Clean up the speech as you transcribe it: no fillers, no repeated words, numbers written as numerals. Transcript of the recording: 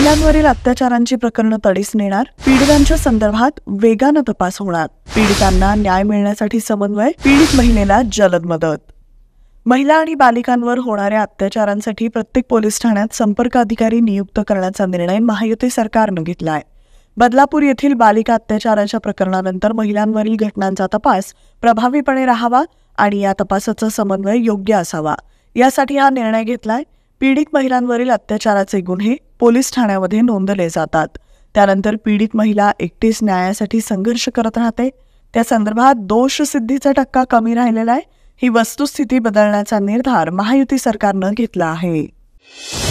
महिलांवरील अत्याचारांची प्रकरणं तडीस नेणार, पीडितांच्या संदर्भात वेगानं तपास होणार, पीडितांना न्याय मिळण्यासाठी समन्वय, पीडित महिलेला जलद मदत। महिला आणि बालिकांवर होणाऱ्या अत्याचारांसाठी प्रत्येक पोलीस ठाण्यात संपर्क अधिकारी नियुक्त करण्याचा निर्णय महायुती सरकारनं घेतलाय। बदलापूर येथील बालिका अत्याचाराच्या प्रकरणानंतर महिलांवरील घटनांचा तपास प्रभावीपणे राहावा आणि या तपासाचा समन्वय योग्य असावा, यासाठी हा निर्णय घेतलाय। पीडित महिलांवरील अत्याचाराचे गुन्हे पोलीस ठाण्यामध्ये नोंदले जातात, त्यानंतर पीडित महिला एकटीच न्यायासाठी संघर्ष करत राहते। त्या संदर्भात दोषसिद्धीचा टक्का कमी राहिलेला आहे। ही वस्तुस्थिती बदलण्याचा निर्धार महायुती सरकारनं घेतला आहे।